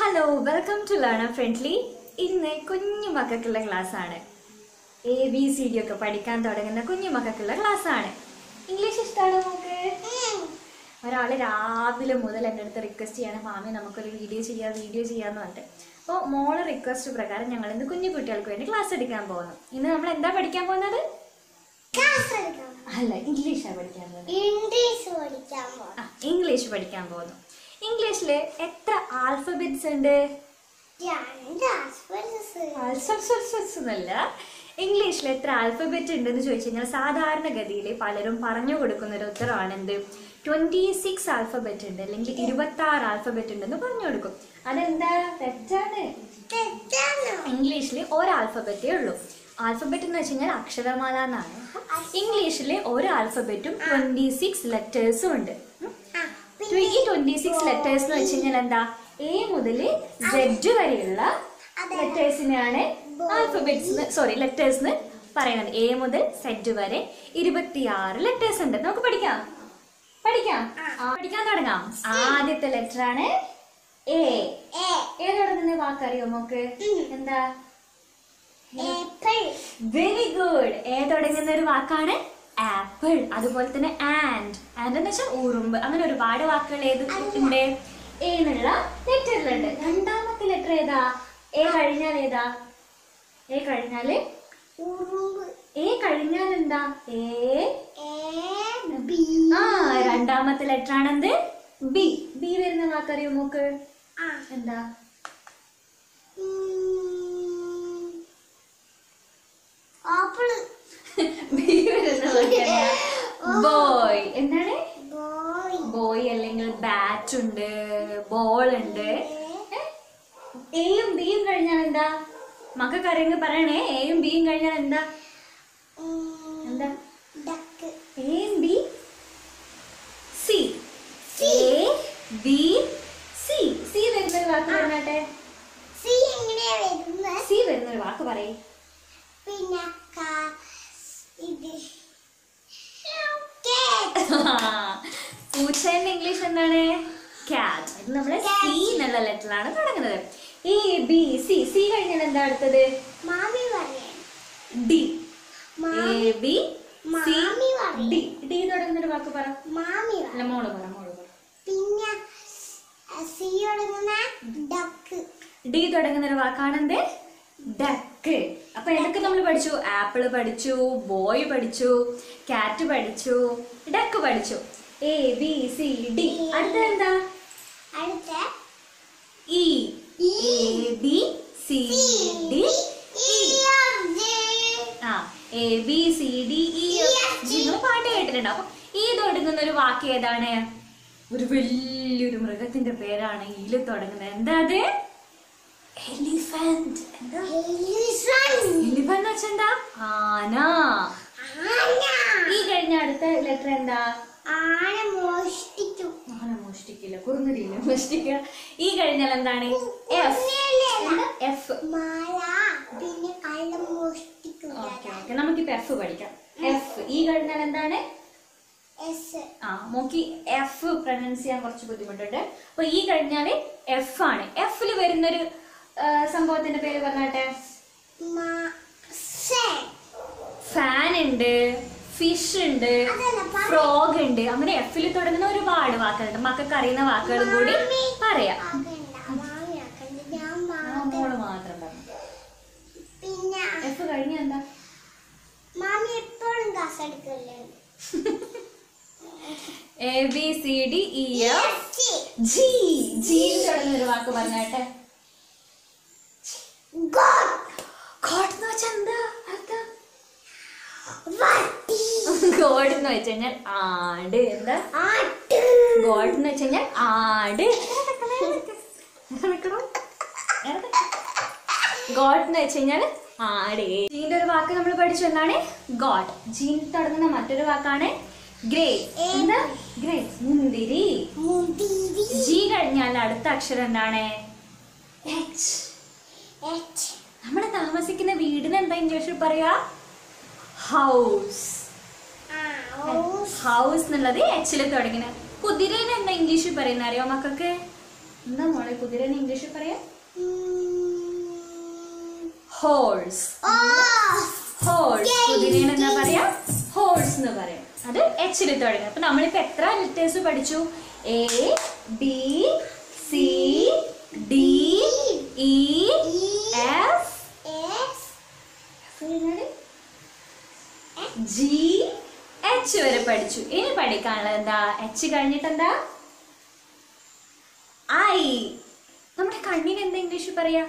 Hello welcome to learner friendly. ഇന്ന് കുഞ്ഞു മക്കൾക്കുള്ള class ആണ്. ABCD ഒക്കെ പഠിക്കാൻ തുടങ്ങുന്ന കുഞ്ഞു മക്കൾക്കുള്ള ക്ലാസ് ആണ്. ഇംഗ്ലീഷ് ഇഷ്ടമാണോ നമുക്ക്? ഒരാൾ രാവിലെ മുതൽ എൻ്റെ അടുത്ത് റിക്വസ്റ്റ് ചെയ്യാണ്, മാമി നമുക്കൊരു വീഡിയോ ചെയ്യാമെന്ന് പറഞ്ഞിട്ട്. അപ്പോൾ മോളെ റിക്വസ്റ്റ് പ്രകാരം ഞങ്ങൾ ഇന്ന് കുഞ്ഞു കുട്ടികൾക്ക് വേണ്ടി ക്ലാസ് എടുക്കാൻ പോകുന്നു. ഇന്ന് നമ്മൾ എന്താ പഠിക്കാൻ പോകുന്നത്? അല്ല, ഇംഗ്ലീഷാണ് പഠിക്കാൻ പോകുന്നത്. ഇംഗ്ലീഷ് പഠിക്കാൻ പോകുന്നു. ഇംഗ്ലീഷിൽ എത്ര ആൽഫബറ്റ്സ് ഉണ്ട്? ഇംഗ്ലീഷിൽ എത്ര ആൽഫബറ്റ് ഉണ്ടെന്ന് ചോദിച്ചു കഴിഞ്ഞാൽ സാധാരണഗതിയിൽ പലരും പറഞ്ഞു കൊടുക്കുന്ന ഒരു ഉത്തരവാണ് എന്ത്? 26 ആൽഫബറ്റ് ഉണ്ട്, അല്ലെങ്കിൽ 26 ആൽഫബറ്റ് ഉണ്ടെന്ന് പറഞ്ഞു കൊടുക്കും. അതെന്താ? തെറ്റാണ്. ഇംഗ്ലീഷിൽ ഒരു ആൽഫബറ്റേ ഉള്ളൂ. ആൽഫബറ്റ് എന്ന് വെച്ച് കഴിഞ്ഞാൽ അക്ഷരമാല എന്നാണ്. ഇംഗ്ലീഷിൽ ഒരു ആൽഫബറ്റും 26 ലെറ്റേഴ്സും ഉണ്ട്. ഈ 26 ലെറ്റേഴ്സ് എന്ന് വെച്ച് കഴിഞ്ഞാൽ എന്താ? A മുതൽ Z വരെയുള്ള ലെറ്റേഴ്സിനെയാണ് ലെറ്റേഴ്സ് എന്ന് പറയുന്നത്. A മുതൽ Z വരെ 26 ലെറ്റേഴ്സ് ഉണ്ട്. നമുക്ക് പഠിക്കാൻ തുടങ്ങാം. ആദ്യത്തെ ലെറ്റർ ആണ് A. തുടങ്ങുന്ന വാക്കറിയോ നമുക്ക്? എന്താ? Very good. A തുടങ്ങുന്ന ഒരു വാക്കാണ് ആപ്പിൾ. അതുപോലെ തന്നെ ആൻഡ് എന്ന് വെച്ചാൽ ഉറുമ്പ്. അങ്ങനെ ഒരുപാട് വാക്കുകൾ ഉണ്ട് A എന്നുള്ള ലെറ്ററിലുണ്ട്. രണ്ടാമത്തെ ലെറ്റർ ഏതാ? A കഴിഞ്ഞാൽ ഏതാ? A കഴിഞ്ഞാൽ എന്താ? രണ്ടാമത്തെ ലെറ്റർ ആണെന്ത്? B. B വരുന്ന വാക്കറിയോ നമുക്ക്? എന്താ? ബോയ്. എന്താണ്? ബോയ് അല്ലെങ്കിൽ ബാറ്റ് ഉണ്ട്, ബോൾ ഉണ്ട്. എയും ബിയും കഴിഞ്ഞാൽ എന്താ? മക്കൾക്ക് അറിയെങ്കിൽ പറയണേ. എയും ബിയും കഴിഞ്ഞാൽ എന്താ? എയും B C. A B C. C വരുന്നൊരു വാക്ക് പറഞ്ഞാട്ടെ. സി വരുന്നൊരു വാക്ക് പറയേ. പൂച്ചേന്റെ ഇംഗ്ലീഷ് എന്താണ്? കാറ്റ്. ഇത് നമ്മള് സി എന്നുള്ള ലെറ്ററിലാണ് തുടങ്ങുന്നത്. A B C. സി കഴിഞ്ഞാൽ എന്താ അടുത്തത്? D. A B C D. D തുടങ്ങുന്നൊരു വാക്ക് പറ. അല്ല, മോള് പറ. D തുടങ്ങുന്നൊരു വാക്കാണെന്ത്? ഡക്ക്. അപ്പൊ ഏതൊക്കെ നമ്മൾ പഠിച്ചു? ആപ്പിള് പഠിച്ചു, ബോയ് പഠിച്ചു, കാറ്റ് പഠിച്ചു, ഡക്ക് പഠിച്ചു. A B C D. അടുത്ത എന്താ? E. A B C D E. A B C D E F G. നിങ്ങൾ പാട്ട് കേട്ടിട്ടുണ്ടോ? അപ്പൊ ഈ തുടങ്ങുന്ന ഒരു വാക്ക് ഏതാണ്? ഒരു വലിയൊരു മൃഗത്തിന്റെ പേരാണ് ഈല് തുടങ്ങുന്നത്. എന്താ അത്? എലിഫന്റ്. എലിഫന്റ് വെച്ചെന്താ? ആന. ഈ കഴിഞ്ഞ അടുത്ത ലെറ്റർ എന്താ? ആന മോഷ്ടിക്കില്ല, കുറുനരിയില്ല മോഷ്ടിക്കുക. ഈ കഴിഞ്ഞാൽ എന്താണ്? എഫ്. നമുക്കിപ്പോ എഫ് പഠിക്കാം. എഫ്. ഈ കഴിഞ്ഞാൽ എന്താണ്? നോക്കി, എഫ് പ്രൊനൗൺസ് ചെയ്യാൻ കുറച്ച് ബുദ്ധിമുട്ടുണ്ട്. അപ്പൊ ഈ കഴിഞ്ഞാല് എഫ് ആണ്. എഫില് വരുന്നൊരു സംഭവത്തിന്റെ പേര് പറഞ്ഞാട്ടെ. ഫാൻ ഉണ്ട്, ഫിഷ് ഉണ്ട്, ഫ്രോഗ് ഉണ്ട്. അങ്ങനെ എഫിൽ തുടങ്ങുന്ന ഒരുപാട് വാക്കുകളുണ്ട്. മക്കൾക്ക് അറിയുന്ന വാക്കുകളും കൂടി പറയാം. മോള് മാത്രം പറഞ്ഞു. എഫ് കഴിഞ്ഞ എന്താ? A B C D E F G. G തുടങ്ങുന്ന ഒരു വാക്ക് പറഞ്ഞാട്ടെ. ഗോഡ് എന്ന് വെച്ചാൽ എന്താ അർത്ഥം? ഗോഡ് എന്ന് വെച്ച് കഴിഞ്ഞാൽ ആട്. എന്താ? ഗോഡ് എന്ന് വെച്ച് കഴിഞ്ഞാൽ ആട്. ഗോഡ് എന്ന് വെച്ച് കഴിഞ്ഞാൽ ആട്. ജീന്റെ ഒരു വാക്ക് നമ്മൾ പഠിച്ചു. എന്താണ്? ഗോഡ്. ജീൻ തുടങ്ങുന്ന മറ്റൊരു വാക്കാണ് ഗ്രേപ്പ്. എന്താ? ഗ്രേപ്പ്, മുന്തിരി. ജി കഴിഞ്ഞാൽ അടുത്ത അക്ഷരം എന്താണ്? എച്ച്. നമ്മൾ താമസിക്കുന്ന വീടിന് എന്താ ഇംഗ്ലീഷിൽ പറയാ? ഹൗസ്. ഹൗസ് എന്നുള്ളത് എച്ചില് തുടങ്ങുന്ന. കുതിരേനെ എന്താ ഇംഗ്ലീഷിൽ പറയുന്ന അറിയോ മക്കൾക്ക്? എന്താ മോളെ കുതിരനെ ഇംഗ്ലീഷിൽ പറയാം? ഹോഴ്സ്. ഹോഴ്സ്. കുതിരേനെ എന്താ പറയാ? ഹോഴ്സ് എന്ന് പറയാം. അത് എച്ചിൽ തുടങ്ങും. അപ്പൊ നമ്മളിപ്പോ എത്ര ലെറ്റേഴ്സ് പഠിച്ചു? A B C D E F G H വരെ പഠിച്ചു. ഇനി പഠിക്കാനുള്ളത് എന്താ? എച്ച് കഴിഞ്ഞിട്ട് എന്താ? ഐ. നമ്മുടെ കണ്ണിന് എന്താ ഇംഗ്ലീഷിൽ പറയാ?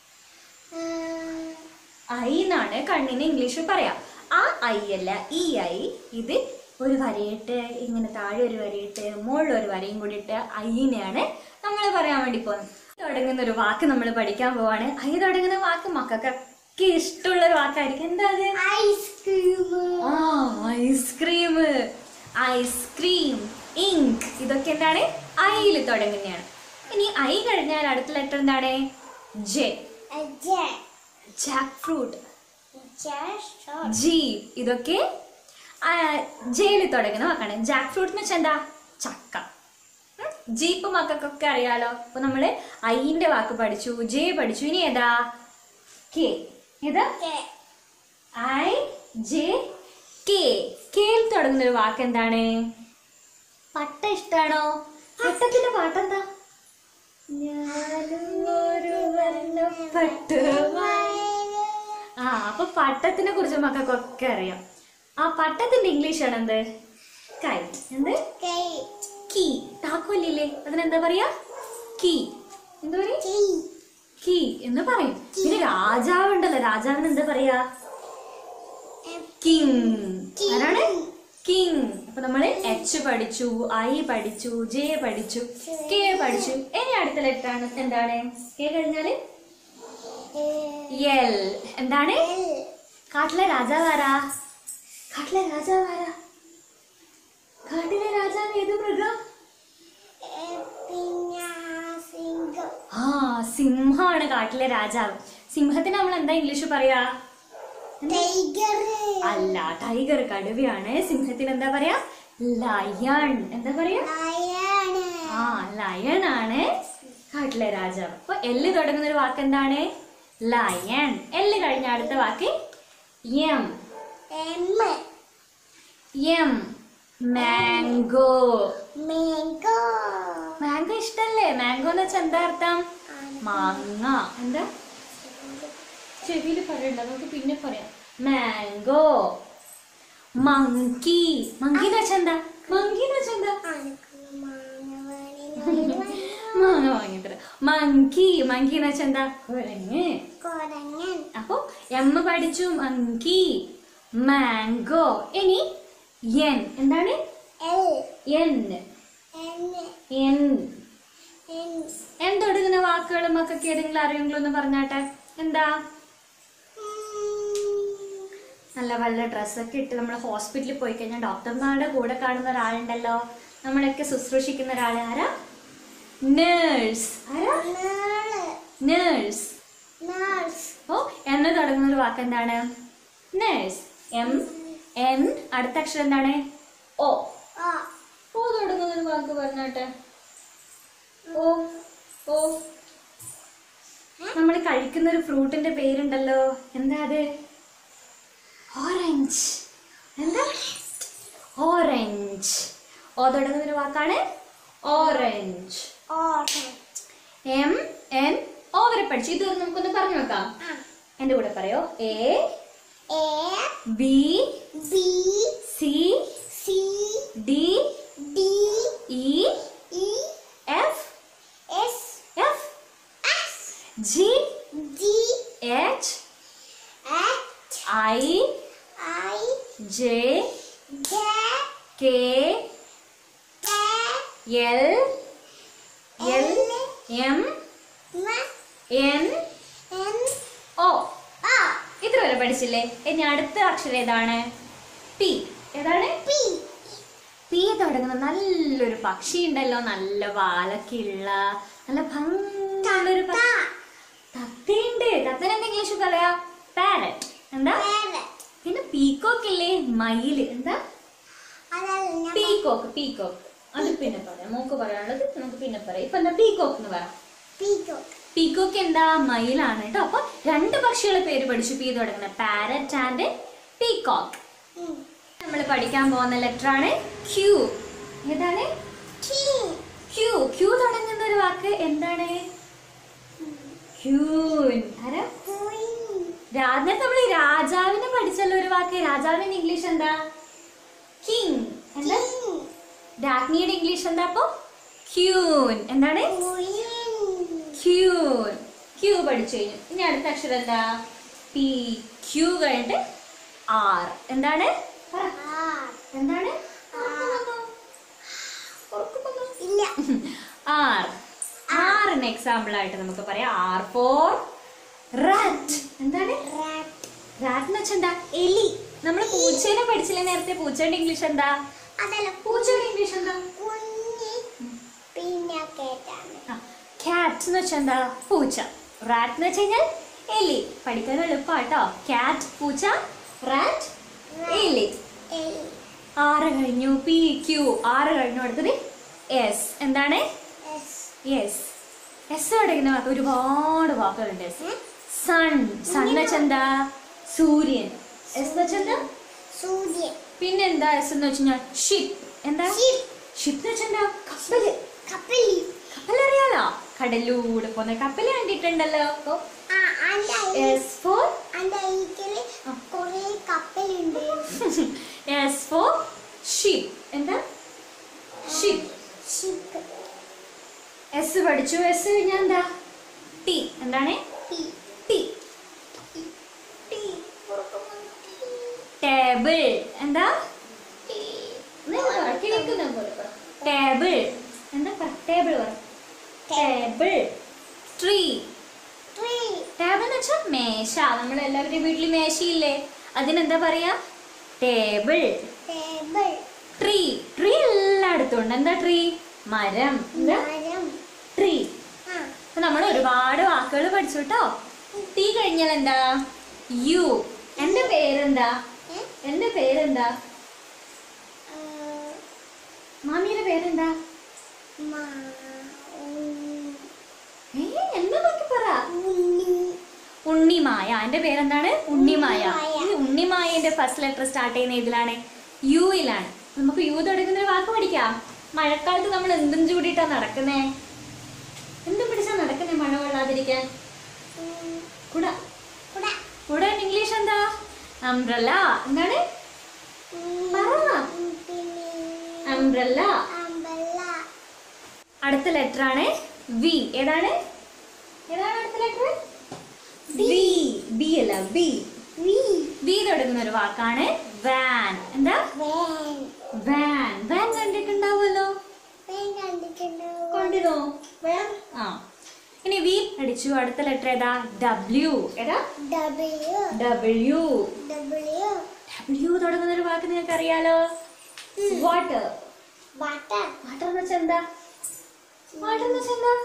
ഐ എന്നാണ് കണ്ണിന് ഇംഗ്ലീഷിൽ പറയാ. ആ ഐ അല്ല, ഈ ഐ. ഇത് ഒരു വരയിട്ട് ഇങ്ങനെ താഴെ ഒരു വരയിട്ട് മുകളിൽ ഒരു വരയും കൂടി ഇട്ട് ഐനെയാണ് നമ്മൾ പറയാൻ വേണ്ടി പോകുന്നത്. തുടങ്ങുന്ന ഒരു വാക്ക് നമ്മൾ പഠിക്കാൻ പോവാണ്. ഐ തുടങ്ങുന്ന വാക്ക് മക്കൾക്കൊക്കെ ഇഷ്ടമുള്ള ഒരു വാക്കായിരിക്കും. എന്താ അത്? ഐസ്ക്രീം. ഐസ്ക്രീം, ഐസ്ക്രീം, ഇങ്ക്, ഇതൊക്കെ എന്താണ്? ഐയിൽ തുടങ്ങുന്നതാണ്. ഇനി ഐ കഴിഞ്ഞാൽ അടുത്ത ലെറ്റർ എന്താണ്? ജെ. ജാക്ക് ഫ്രൂട്ട്, ജീപ്പ്, ഇതൊക്കെ ജയിൽ തുടങ്ങുന്ന വാക്കാണ്. ജാക്ക് ഫ്രൂട്ട് എന്ന് വെച്ചാൽ എന്താ? ചക്ക. ജീപ്പ് മക്കൾക്കൊക്കെ അറിയാലോ. അപ്പൊ നമ്മള് ഐന്റെ വാക്ക് പഠിച്ചു, ജെ പഠിച്ചു. ഇനി ഏതാ? കെ. ഏതാ? I J K. കെയിൽ തുടങ്ങുന്ന ഒരു വാക്ക് എന്താണ്? പട്ട. ഇഷ്ടാണോ? പട്ടത്തിന്റെ പാട്ടെന്താ? അപ്പൊ പട്ടത്തിനെ കുറിച്ച് മക്കൾക്കൊക്കെ അറിയാം. ആ പട്ടത്തിന്റെ ഇംഗ്ലീഷ് ആണ് എന്ത്? കൈറ്റ്. എന്ത്? കീ. താക്കോലില്ലേ, അതിനെന്താ പറയാ? കീ. എന്താ പറയാ? കീ എന്ന് പറയും. പിന്നെ രാജാവുണ്ടല്ലോ, രാജാവിന് എന്താ പറയാ? കിങ്. ആരാണ്? കിങ്. അപ്പൊ നമ്മള് എച്ച് പഠിച്ചു, ഐ പഠിച്ചു, ജെ പഠിച്ചു, കെ പഠിച്ചു. ഇനി അടുത്ത ലെറ്റർ ആണ് എന്താണ്? കെ കഴിഞ്ഞാല് എൽ. എന്താണ്? കാട്ടിലെ രാജാവാരാ? കാട്ടിലെ രാജാവാരാ? കാട്ടിലെ രാജാവ് ഏത് മൃഗം? സിംഹമാണ് കാട്ടിലെ രാജാവ്. സിംഹത്തിന് നമ്മൾ എന്താ ഇംഗ്ലീഷ് പറയാ? അല്ല, ടൈഗർ കടുവയാണ്. സിംഹത്തിന് എന്താ പറയാ? ലയൺ. എന്താ പറയാ? ലയൺ ആണ് കാട്ടിലെ രാജാവ്. അപ്പൊ എല്ല് തുടങ്ങുന്ന ഒരു വാക്ക് എന്താണ്? ലയൺ. എല്ല് കഴിഞ്ഞ അടുത്ത വാക്ക് എം. എം. മാംഗോ. മാംഗോ ഇഷ്ടല്ലേ? മാംഗോ എന്ന് വെച്ചാൽ എന്താ അർത്ഥം? മാങ്ങ. എന്താ? ചെവിയിൽ പറയണ്ട, നമുക്ക് പിന്നെ പറയാം. മാംഗോ. മങ്കി. മങ്കി എന്ന് വെച്ചാൽ എന്താ? മങ്കി എന്ന് വെച്ചാൽ എന്താ? മാങ്ങ വാങ്ങിത്തരാം. മങ്കി. മങ്കി എന്ന് വെച്ചാൽ എന്താ? കുരങ്ങ്. അപ്പൊ എം പഠിച്ചു, മങ്കി, മാംഗോ. ഇനി എൻ. എന്താണ്? എൻ. എൻ. എൻ തുടങ്ങുന്ന വാക്കുകൾ മക്കൾക്ക് ഏതെങ്കിലും അറിയെങ്കിലും ഒന്ന് പറഞ്ഞാട്ടെ. എന്താ? നല്ല വല്ല ഡ്രസ്സൊക്കെ ഇട്ട് നമ്മൾ ഹോസ്പിറ്റലിൽ പോയി കഴിഞ്ഞാൽ ഡോക്ടർമാരുടെ കൂടെ കാണുന്ന ഒരാളുണ്ടല്ലോ, നമ്മളൊക്കെ ശുശ്രൂഷിക്കുന്ന ഒരാൾ. ആരാ? നേഴ്സ്. ആരാ? നേഴ്സ്. ഓ, എന്ന് തുടങ്ങുന്ന ഒരു വാക്ക് എന്താണ്? നേഴ്സ്. M N. അടുത്ത അക്ഷരം എന്താണ്? ഓ. ഓ തുടങ്ങുന്ന ഒരു വാക്ക് പറഞ്ഞാട്ടെ. ഓ. ഓ. നമ്മൾ കഴിക്കുന്ന ഒരു ഫ്രൂട്ടിന്റെ പേരുണ്ടല്ലോ, എന്താ അത്? ഓറഞ്ച്. എന്താ? ഓറഞ്ച്. ഓ തുടങ്ങുന്ന ഒരു വാക്കാണ് ഓറഞ്ച്. എം എൻ ഓ വരെ പഠിച്ചു. ഇത് നമുക്കൊന്ന് പറഞ്ഞു നോക്കാം. എന്റെ കൂടെ പറയോ? A B C D E F G H I J K L M N O. ഇത്ര വരെ പഠിച്ചില്ലേ? ഇനി അടുത്ത അക്ഷരം ഏതാണ്? പി. ഏതാണ്? പി തുടങ്ങുന്ന നല്ലൊരു പക്ഷി ഉണ്ടല്ലോ, നല്ല വാലൊക്കെ ഉള്ള നല്ല ഭംഗിയുള്ളൊരു തത്തയുണ്ട്. തത്തനെ എന്താ ഇംഗ്ലീഷ് പറയാ? പാരറ്റ്. എന്താ? പിന്നെ പീക്കോക്ക് ഇല്ലേ, മയില്. എന്താ? പീക്കോക്ക്. പീക്കോക്ക്. അത് പിന്നെ പറയാം. മോക്ക് പറയാനുള്ളത് നമുക്ക് പിന്നെ പറയാം. ഇപ്പൊ എന്താ പീകോക്ക് എന്ന് പറയാം. പീകോക്ക് എന്താ? മയിലാണ് കേട്ടോ. അപ്പൊ 2 പക്ഷികളെ പേര് പഠിച്ചു. പി തുടങ്ങുന്ന പാരറ്റ് ആൻഡ് പീകോക്ക്. നമ്മൾ പഠിക്കാൻ പോകുന്ന ലെറ്റർ ആണ് ക്യൂ. ഏതാണ്? ക്യൂ. ക്യൂ തുടങ്ങുന്ന ഒരു വാക്ക് എന്താണ്? ക്യൂൻ. ആരാ? നമ്മൾ രാജാവിനെ പഠിച്ചല്ലോ ഒരു വാക്ക്. രാജാവിന്റെ ഇംഗ്ലീഷ് എന്താ? കിങ്. എന്താ? രാജ്ഞിയുടെ ഇംഗ്ലീഷ് എന്താ? അപ്പൊ ക്യൂൻ. എന്താണ്? ക്യൂൻ. ക്യൂ പഠിച്ചു കഴിഞ്ഞു. ഇനി അടുത്ത അക്ഷരം എന്താ? പി. ക്യൂ കഴിഞ്ഞിട്ട് ആർ. എന്താണ്? എന്താണ്? ആർ. ആറിന് എക്സാമ്പിൾ ആയിട്ട് നമുക്ക് പറയാം ആർ ഫോർ റാറ്റ്. എന്താണ്? റാറ്റ് എന്ന് വെച്ചാൽ എന്താ? എലി. നമ്മൾ പൂച്ചേനെ പഠിച്ചില്ലേ നേരത്തെ? പൂച്ചയുടെ ഇംഗ്ലീഷ് എന്താ? പൂച്ചയുടെ ഇംഗ്ലീഷ് എന്താ? കാറ്റ് എന്ന് വെച്ചാൽ എന്താ? പൂച്ച. റാറ്റ് എന്ന് വെച്ച് കഴിഞ്ഞാൽ എലി. പഠിക്കാൻ എളുപ്പാട്ടോ. കാറ്റ് പൂച്ച, റാറ്റ് എലി. 6 കഴിഞ്ഞു. പി ക്യൂ 6 കഴിഞ്ഞു. അടുത്തത് എസ്. എന്താണ്? യെസ്. എസ് തുടങ്ങുന്ന വാക്ക് ഒരുപാട് വാക്കുകളുണ്ട്. സൺ. സൺ എന്ന് വെച്ചാൽ എന്താ? സൂര്യൻ. എസ് എന്ന് വെച്ചാൽ എന്താ? സൂര്യൻ. പിന്നെന്താ എസ് എന്ന് വെച്ച് കഴിഞ്ഞാൽ ഷിപ്പ്. എന്താ? ഷിപ്പ് എന്ന് വെച്ചാൽ എന്താ? കപ്പല്. കപ്പലറിയാലോ? കടലിലൂടെ പോകുന്ന കപ്പല് കണ്ടിട്ടുണ്ടല്ലോ. S for S for ship. എന്താ? ഷിപ്പ്. എസ് പഠിച്ചു. എസ് കഴിഞ്ഞാൽ എന്താ? ടി. എന്താണ്? ടി. ടേബിൾ. എന്താ? ടേബിൾ. എന്താ? ടേബിൾ പറ. ടേബിൾ. ട്രീ. ടേബിൾ എന്ന് വെച്ചാൽ മേശ. നമ്മൾ എല്ലാവരുടെയും വീട്ടിൽ മേശയില്ലേ? അതിനെന്താ പറയാ? ടേബിൾ. ട്രീ. ട്രീ എല്ലായിടത്തും ഉണ്ട്. എന്താ ട്രീ? മരം. എന്താ? ട്രീ. അപ്പൊ നമ്മൾ ഒരുപാട് വാക്കുകൾ പഠിച്ചു കേട്ടോ. ടി കഴിഞ്ഞാൽ എന്താ? യു. എന്റെ പേരെന്താ? എന്റെ പേരെന്താ? മാമിയുടെ പേരെന്താ? എന്താ നോക്കി പറ. ഉണ്ണിമായ. എന്റെ പേരെന്താണ്? ഉണ്ണിമായ. ഉണ്ണിമായന്റെ ഫസ്റ്റ് ലെറ്റർ സ്റ്റാർട്ട് ചെയ്യുന്ന ഇതിലാണ്? യുയിലാണ്. നമുക്ക് യു തുടങ്ങുന്ന ഒരു വാക്ക് പഠിക്കാം. മഴക്കാലത്ത് നമ്മൾ എന്തും ചൂടിയിട്ടാ നടക്കുന്നേ? എന്തും പിടിച്ചാ നടക്കുന്നേ മഴ കൊള്ളാതിരിക്കാൻ? കുട. കുട ഇംഗ്ലീഷ് എന്താ? അംബ്രല്ല. എന്താണ്? അംബ്രല്ല. അടുത്ത ലെറ്റർ ആണ് വി. ഏതാണ്? അടുത്ത ലെറ്റർ? ബി. ബി അല്ല, ബി. വി തുടങ്ങുന്ന ഒരു വാക്കാണ് വാൻ. എന്താ? വാൻ. വാൻ കണ്ടിട്ടുണ്ടാവുമല്ലോ. കണ്ടിരുന്നോ? ആ. ഇനി വി പഠിച്ചു. അടുത്ത ലെറ്റർ ഏതാ? ഡബ്ല്യു. ഏതാ? ഡബ്ല്യു. ഡബ്ല്യു തുടങ്ങുന്ന ഒരു വാക്ക് നിങ്ങൾക്ക് അറിയാലോ? വാട്ടർ. വാട്ടർ എന്ന് വെച്ചാൽ എന്താ? വാട്ടർ എന്ന് വെച്ചാൽ എന്താ?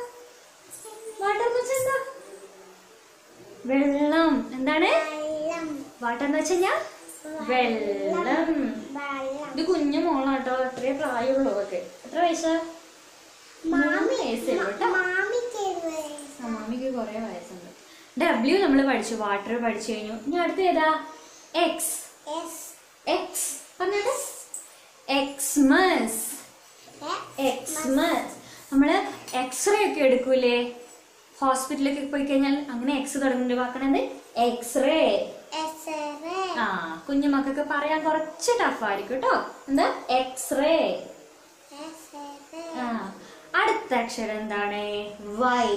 വെള്ളം. എന്താണ്? വാട്ടർ എന്ന് വെച്ച് കഴിഞ്ഞാ വെള്ളം. ഇത് കുഞ്ഞു മോളാട്ടോ. എത്രയോ പ്രായമുള്ളൂ ഒക്കെ. എത്ര വയസ്സാ? മാമിക്ക് കൊറേ വയസ്സുണ്ട്. ഡബ്ല്യു നമ്മൾ പഠിച്ചു. വാട്ടർ പഠിച്ചു കഴിഞ്ഞു. ഇനി അടുത്ത ഏതാ? എക്സ്. എക്സ് പറഞ്ഞത്? എക്സ്മസ്. എക്സ്മസ്. നമ്മള് എക്സ്റേ ഒക്കെ എടുക്കൂലേ ഹോസ്പിറ്റലിലൊക്കെ പോയി കഴിഞ്ഞാൽ? അങ്ങനെ എക്സ് തുടങ്ങുന്ന വാക്കണത് എക്സ്റേ. ആ, കുഞ്ഞുമക്കൊക്കെ പറയാൻ കുറച്ച് ടഫായിരിക്കും കേട്ടോ. എന്താ? എക്സ്റേ. ആ, അടുത്ത അക്ഷരം എന്താണ്? വൈ.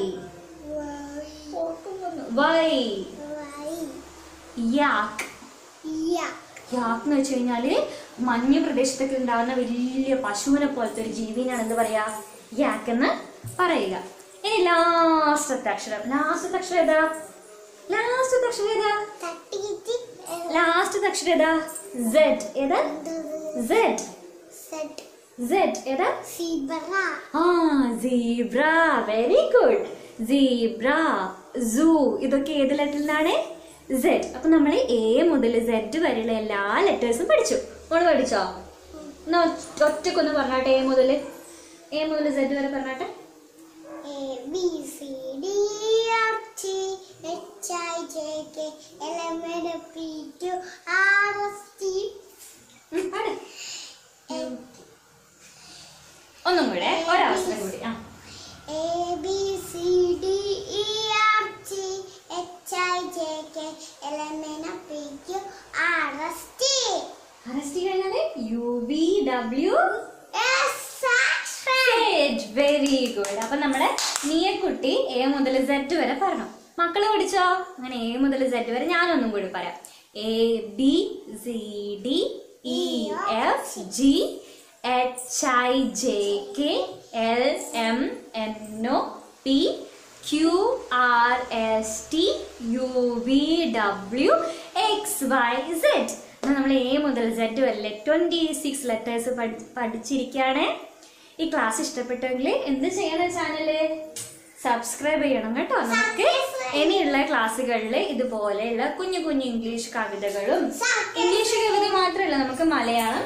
വൈ. യാക്ക്. യാക്ക് എന്ന് വെച്ച് കഴിഞ്ഞാല് മഞ്ഞ പ്രദേശത്തൊക്കെ ഉണ്ടാവുന്ന വലിയ പശുവിനെ പോലത്തെ ഒരു ജീവിനാണ് എന്ത് പറയാ? യാക്ക് എന്ന് പറയുക. ഇനി ലാസ്റ്റത്തെ അക്ഷരം. ലാസ്റ്റത്തെ അക്ഷരം ഏതാ? സെഡ്. ഏതാ? സെഡ്. ഏതാ? ആ, zebra. Very good. Zebra, zoo ഇതൊക്കെ ഏത് ലെറ്ററിലാണ്? സെഡ്. അപ്പൊ നമ്മൾ എ മുതൽ സെഡ് വരെയുള്ള എല്ലാ ലെറ്റേഴ്സും പഠിച്ചു. മോള് പഠിച്ചോ? ഒറ്റക്കൊന്ന് പറഞ്ഞാട്ടെ. എ മുതൽ എ മുതൽ സെഡ് വരെ പറഞ്ഞാട്ടെ. A B C D F G H I J K L M N O P Q R S T. ഒന്നും കൂടെ ഒരവസരം കൂടി. A B C D E F G H I J K L M N O P Q R S T. കഴിഞ്ഞാല് U V W S X very good. അപ്പൊ നമ്മുടെ നീയക്കുട്ടി A മുതൽ Z വരെ പറഞ്ഞു. മക്കള് പഠിച്ചോ? അങ്ങനെ എ മുതൽ സെഡ് വരെ ഞാനൊന്നും കൂടി പറയാം. A B C D E F G H I J K L M N O P Q R S T U V W X Y Z. നമ്മൾ എ മുതൽ സെഡ് വരെ 26 ലെറ്റേഴ്സ് പഠിച്ചിരിക്കുകയാണ്. ഈ class ഇഷ്ടപ്പെട്ടെങ്കിൽ എന്ത് ചെയ്യണം? ചാനല് സബ്സ്ക്രൈബ് ചെയ്യണം കേട്ടോ. നമുക്ക് ഇനിയുള്ള ക്ലാസ്സുകളിൽ ഇതുപോലെയുള്ള കുഞ്ഞു കുഞ്ഞു ഇംഗ്ലീഷ് കവിതകളും, ഇംഗ്ലീഷ് കവിത മാത്രമല്ല, നമുക്ക് മലയാളം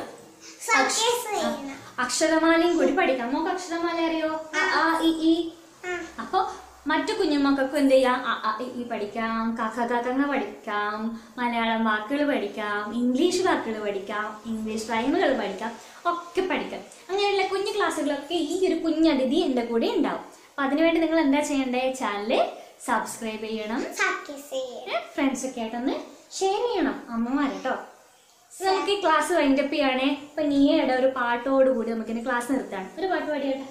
അക്ഷരമാലയും കൂടി പഠിക്കാം. നമുക്ക് അക്ഷരമാല അറിയോ? ആ ഇ ഈ. അപ്പൊ മറ്റു കുഞ്ഞുമക്കൾക്കും എന്ത് ചെയ്യാം? ഈ പഠിക്കാം, കഥ പഠിക്കാം, മലയാളം വാക്കുകൾ പഠിക്കാം, ഇംഗ്ലീഷ് വാക്കുകൾ പഠിക്കാം, ഇംഗ്ലീഷ് റൈമുകൾ പഠിക്കാം, ഒക്കെ പഠിക്കാം. അങ്ങനെയുള്ള കുഞ്ഞു ക്ലാസ്സുകളൊക്കെ ഈ ഒരു കുഞ്ഞതിഥി എൻ്റെ കൂടെ ഉണ്ടാവും. അപ്പൊ അതിനുവേണ്ടി നിങ്ങൾ എന്താ ചെയ്യണ്ടേ? ചാനല് സബ്സ്ക്രൈബ് ചെയ്യണം, ഫ്രണ്ട്സ് ഒക്കെ ആയിട്ടൊന്ന് ഷെയർ ചെയ്യണം, അമ്മമാരെട്ടോ. നമുക്ക് ഈ ക്ലാസ് വൈൻഡപ്പ് ചെയ്യണേ. അപ്പൊ നീയുടെ ഒരു പാട്ടോടുകൂടി നമുക്കിനി ക്ലാസ് നിർത്താം. ഒരു പാട്ട് പാടിയാട്ടെ.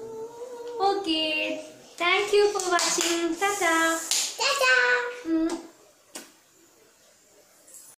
Okay, thank you for watching. Tata. Tata.